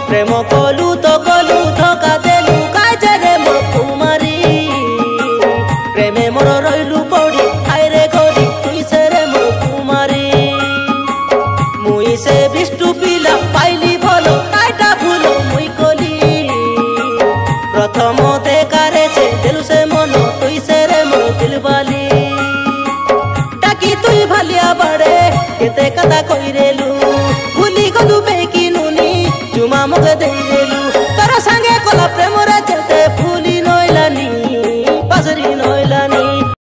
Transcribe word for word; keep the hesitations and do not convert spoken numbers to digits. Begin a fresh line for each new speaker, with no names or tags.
प्रेम कलु तो कलु धोखा देलु काजे रे मो कुमारी प्रेमे मोर रहिलु पड़ी हाय रे गरी तुई से रे मो कुमारी मुई से बिष्टु पिला पाइली भलो काटा भूलो मुई कली प्रथम देखारे से देलु से मन तुई से रे मो दिलवाली डाकी तुई भालिया बाड़े केते कथा कइरेलु भूली गलु बेकी नुनी चुमा मग दे